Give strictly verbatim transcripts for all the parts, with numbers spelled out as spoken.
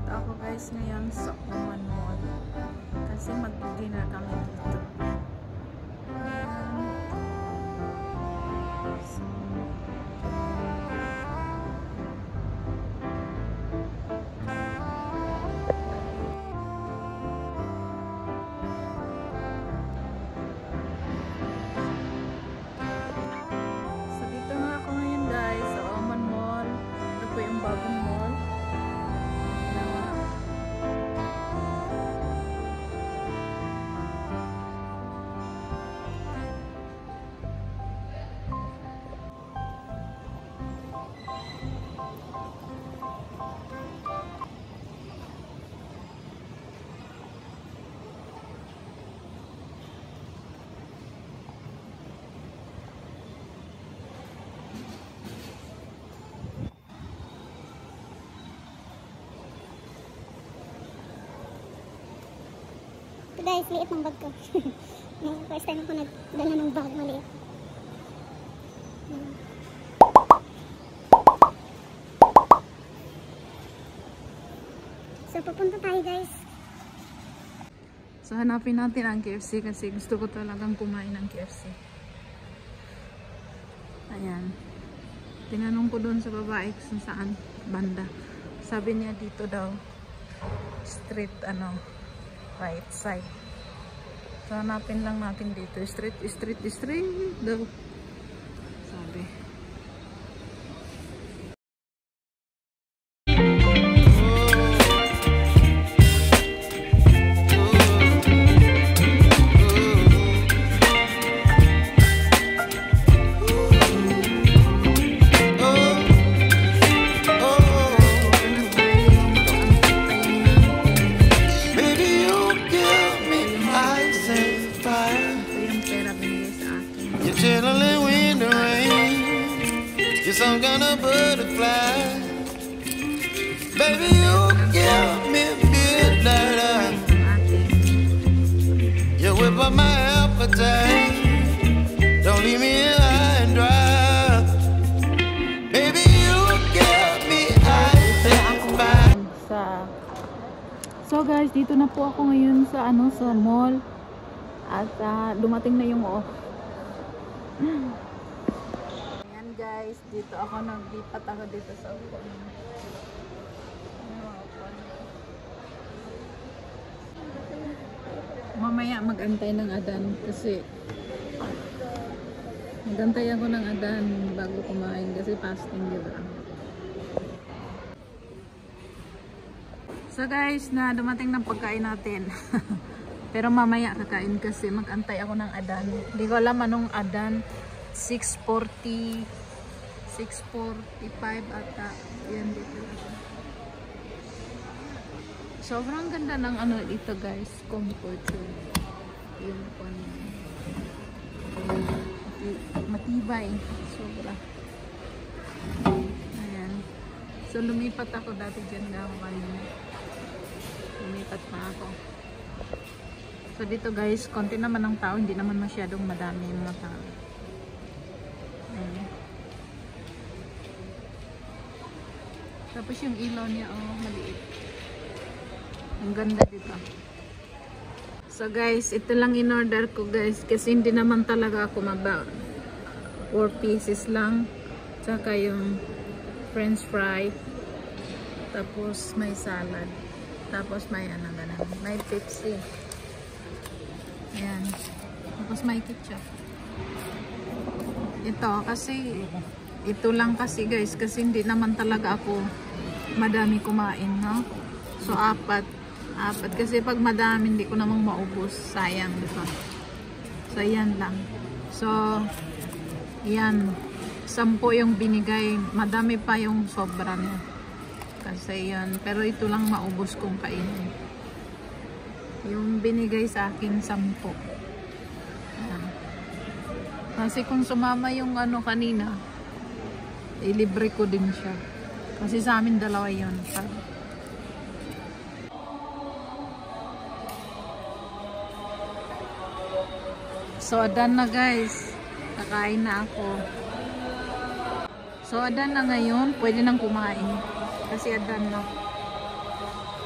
Nandito ako guys ngayon sa Oman Mall kasi mag-dinner kami dito. Ayan. So, so dito nga ako ngayon guys sa Oman Mall. Ito po yung bagong mall. Guys, liit ng bag ko. First time ako nagdala ng bag maliit. So, pupunta tayo guys. So, hanapin natin ang K F C kasi gusto ko talagang kumain ng K F C. Ayan. Tinanong ko doon sa babae kung saan banda. Sabi niya dito daw street ano right side. So, hanapin lang natin dito. Street, street, street daw. Sabi. Some kind of butterfly, baby, you give me midnight. You whip up my appetite. Don't leave me high and dry. Baby, you give me ice and fire. So guys, dito na po ako ngayon sa ano sa mall at uh, dumating na yung off. Guys, dito ako naglipat ako dito sa upuan. Mamaya mag-antay ng adan kasi mag-antay ako ng adan bago kumain kasi fasting, diba? So guys, na dumating ng pagkain natin. Pero mamaya kakain kasi mag-antay ako ng adan. Hindi ko alam anong adan. six forty six forty-five ata yan dito. Sobrang ganda ng ano dito guys, comfort yung pan matibay sobra. Ayan, so lumipat ako dati dyan na kanina, lumipat pa ako. So dito guys, konti naman ang tao, hindi naman masyadong madami yung mga tao. Ayan. Tapos yung ilaw niya, oh, maliit. Ang ganda dito. So guys, ito lang in-order ko guys. Kasi hindi naman talaga ako magba. four pieces lang. Tsaka yung french fry. Tapos may salad. Tapos may ano ganun. May Pepsi. Ayan. Tapos may ketchup. Ito kasi ito lang kasi guys, kasi hindi naman talaga ako madami kumain, no? So apat apat kasi pag madami hindi ko namang maubos, sayang, diba? So yan lang. So yan, sampo yung binigay, madami pa yung sobra niya kasi yan, pero ito lang maubos kong kainin. Yung binigay sa akin sampo. Yan. Kasi kung sumama yung ano kanina, ilibre ko din siya. Kasi sa amin dalawa yun. So, adan na guys. Kakain na ako. So, adan na ngayon. Pwede nang kumain. Kasi adan na.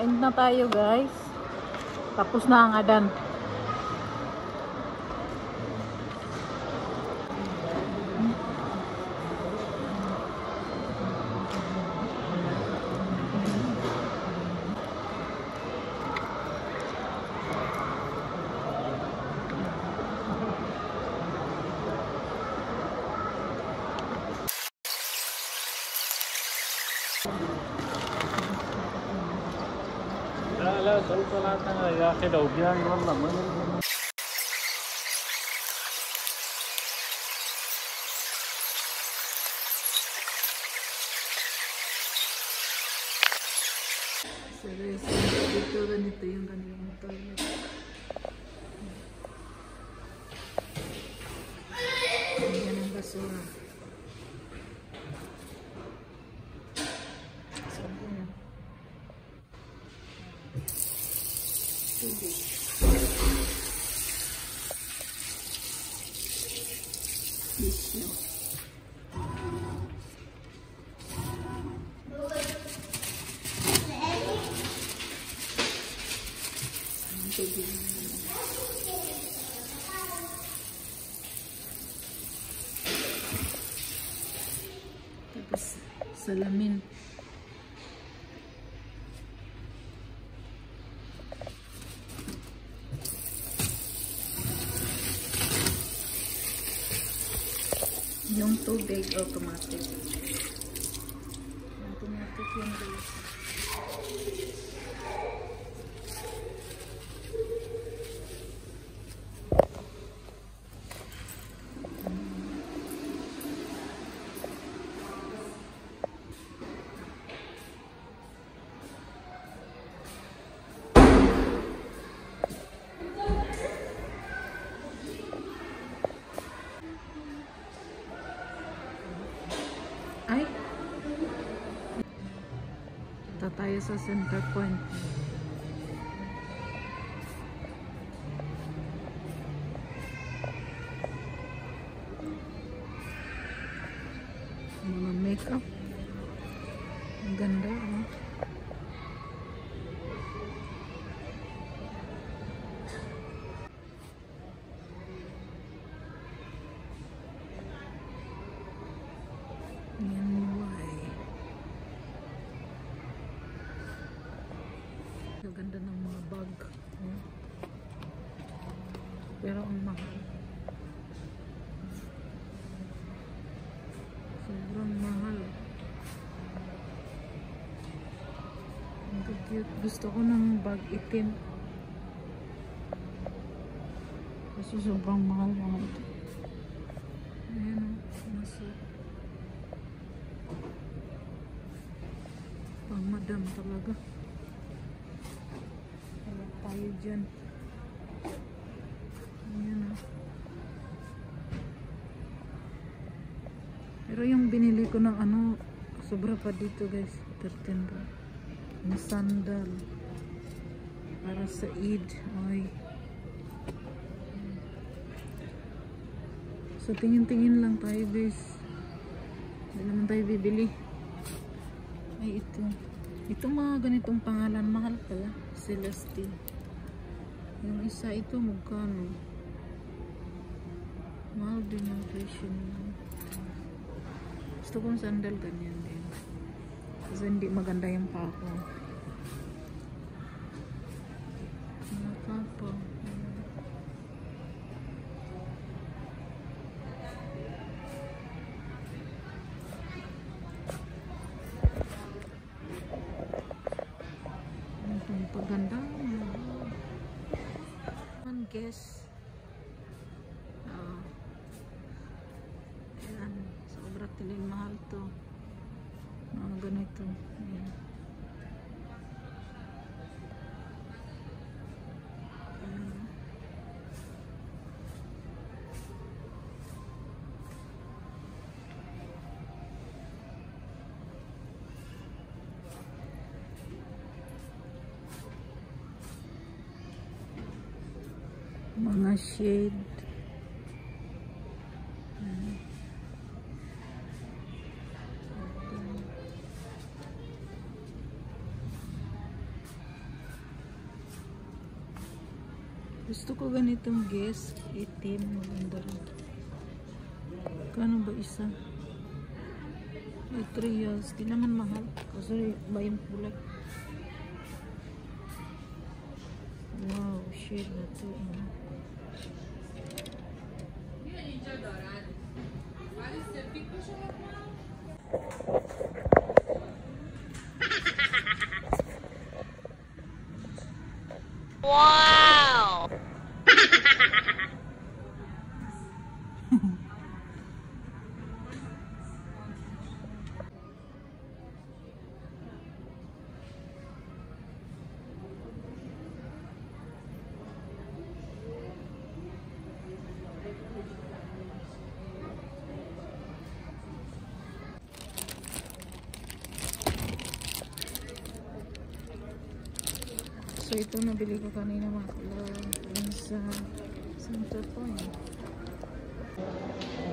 Kain na tayo guys. Tapos na ang adan. لا لا سوف لا يا اخي لو جاي والله ما Dito ganito yung kanilang toilet. Yan ang basura. Sabi na. Tubig. Tissue. Tapos salamin. Yung tubig automatic. Automatic yung guys. Ay, punta tayo sa center point. Mga makeup. Ang ganda, oh. Ganda ng mga bag. Oh. Pero ang mahal. Sobrang mahal. Ang cute. Gusto ko ng bag itim. Kasi sobrang mahal mga ito. Ayan o. Nasa pang madam talaga. Tayo dyan. Ayan o. Pero yung binili ko ng ano, sobra pa dito guys. thirteen ba? Yung sandal. Para sa Eid. Ay. So tingin-tingin lang tayo guys. Hindi naman tayo bibili. Ay ito. Ito mga ganitong pangalan. Mahal pala. Celestine. Yung isa ito magkano? Mahal din yung presyo niya. Gusto kong sandal ganyan din. Kasi hindi maganda yung pako. Mga pako. Ang paganda. Guess. Uh, ayan. Sobra tiling mahal to. Mga ganito. Ayan. Ayan. Mga shade. Hmm. Gusto ko ganitong guess. Itim. Maganda rin. Kano ba isa? Ay, trials. Di naman mahal. Kasi bayan kulay. Wow, shade na to. Uh. Wow! So ito nabili ko kanina mga kalaw sa Center Point.